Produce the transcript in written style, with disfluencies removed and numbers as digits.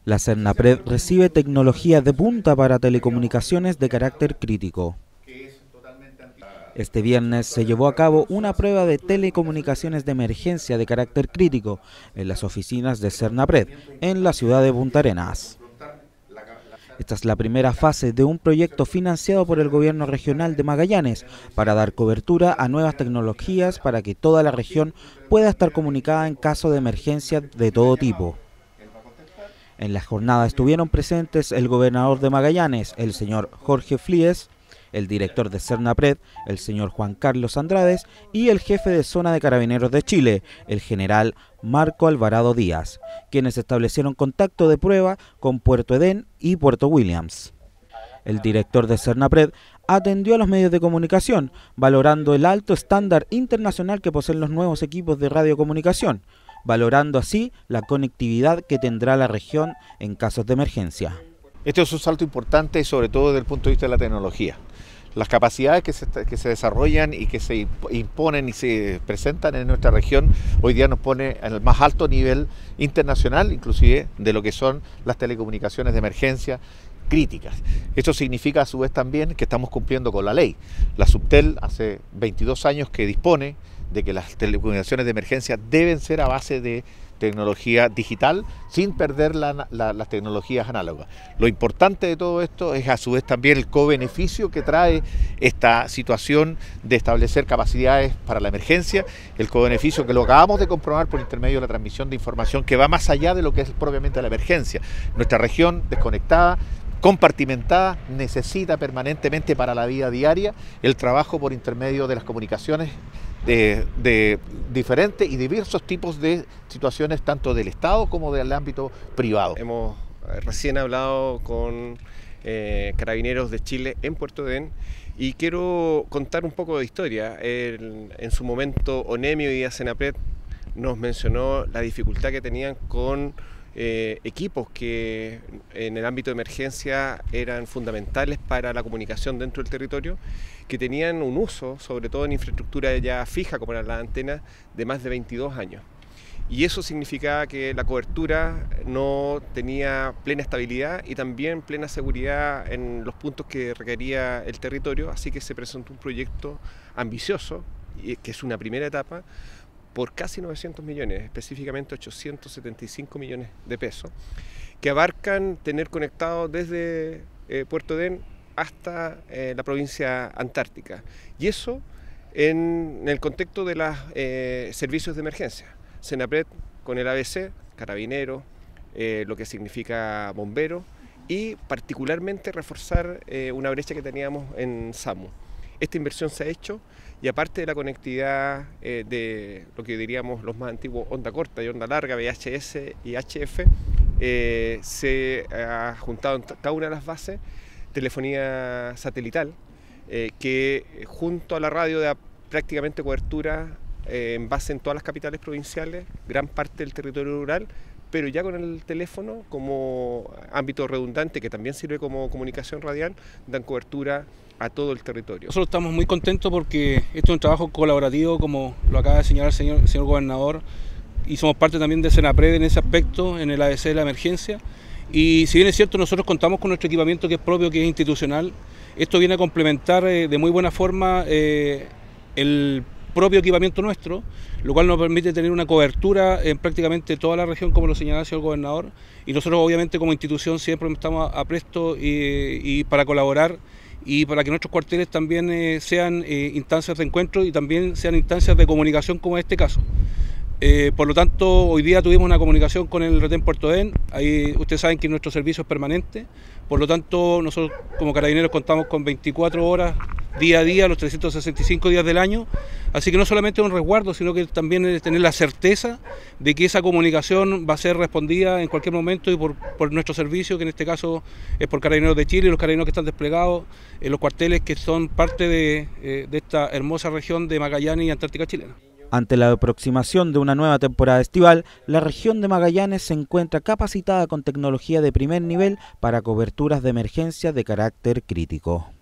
La Cernapred recibe tecnología de punta para telecomunicaciones de carácter crítico. Este viernes se llevó a cabo una prueba de telecomunicaciones de emergencia de carácter crítico en las oficinas de Cernapred, en la ciudad de Punta Arenas. Esta es la primera fase de un proyecto financiado por el gobierno regional de Magallanes para dar cobertura a nuevas tecnologías para que toda la región pueda estar comunicada en caso de emergencia de todo tipo. En la jornada estuvieron presentes el gobernador de Magallanes, el señor Jorge Flies, el director de Cernapred, el señor Juan Carlos Andrades, y el jefe de zona de Carabineros de Chile, el general Marco Alvarado Díaz, quienes establecieron contacto de prueba con Puerto Edén y Puerto Williams. El director de Cernapred atendió a los medios de comunicación, valorando el alto estándar internacional que poseen los nuevos equipos de radiocomunicación, valorando así la conectividad que tendrá la región en casos de emergencia. Este es un salto importante, sobre todo desde el punto de vista de la tecnología. Las capacidades que se desarrollan y que se imponen y se presentan en nuestra región hoy día nos pone en el más alto nivel internacional, inclusive de lo que son las telecomunicaciones de emergencia críticas. Esto significa a su vez también que estamos cumpliendo con la ley. La Subtel hace 22 años que dispone de que las telecomunicaciones de emergencia deben ser a base de tecnología digital sin perder las tecnologías análogas. Lo importante de todo esto es a su vez también el co-beneficio que trae esta situación de establecer capacidades para la emergencia, el co-beneficio que lo acabamos de comprobar por intermedio de la transmisión de información que va más allá de lo que es propiamente la emergencia. Nuestra región desconectada, compartimentada, necesita permanentemente para la vida diaria el trabajo por intermedio de las comunicaciones de diferentes y diversos tipos de situaciones, tanto del Estado como del ámbito privado. Hemos recién hablado con Carabineros de Chile en Puerto Edén y quiero contar un poco de historia. En su momento ONEMI y Cernapred nos mencionó la dificultad que tenían con equipos que en el ámbito de emergencia eran fundamentales para la comunicación dentro del territorio, que tenían un uso, sobre todo en infraestructura ya fija como eran las antenas, de más de 22 años. Y eso significaba que la cobertura no tenía plena estabilidad y también plena seguridad en los puntos que requería el territorio, así que se presentó un proyecto ambicioso, que es una primera etapa, por casi 900 millones, específicamente 875 millones de pesos, que abarcan tener conectado desde Puerto Edén hasta la provincia antártica. Y eso en el contexto de los servicios de emergencia. Cernapred con el ABC, Carabineros, lo que significa bomberos, y particularmente reforzar una brecha que teníamos en SAMU. Esta inversión se ha hecho y aparte de la conectividad de lo que diríamos los más antiguos onda corta y onda larga, VHS y HF, se ha juntado en cada una de las bases telefonía satelital que junto a la radio da prácticamente cobertura en base en todas las capitales provinciales, gran parte del territorio rural, pero ya con el teléfono como ámbito redundante, que también sirve como comunicación radial, dan cobertura a todo el territorio. Nosotros estamos muy contentos porque esto es un trabajo colaborativo, como lo acaba de señalar el señor gobernador, y somos parte también de Cernapred en ese aspecto, en el ABC de la emergencia. Y si bien es cierto, nosotros contamos con nuestro equipamiento que es propio, que es institucional, esto viene a complementar de muy buena forma el propio equipamiento nuestro, lo cual nos permite tener una cobertura en prácticamente toda la región, como lo señalaba el señor gobernador, y nosotros obviamente como institución siempre estamos a presto y para colaborar y para que nuestros cuarteles también sean instancias de encuentro y también sean instancias de comunicación como en este caso. Por lo tanto, hoy día tuvimos una comunicación con el retén Puerto Edén. Ahí ustedes saben que nuestro servicio es permanente, por lo tanto nosotros como Carabineros contamos con 24 horas día a día, los 365 días del año, así que no solamente es un resguardo, sino que también es tener la certeza de que esa comunicación va a ser respondida en cualquier momento y por nuestro servicio, que en este caso es por Carabineros de Chile y los carabineros que están desplegados en los cuarteles que son parte de esta hermosa región de Magallanes y Antártica chilena. Ante la aproximación de una nueva temporada estival, la región de Magallanes se encuentra capacitada con tecnología de primer nivel para coberturas de emergencia de carácter crítico.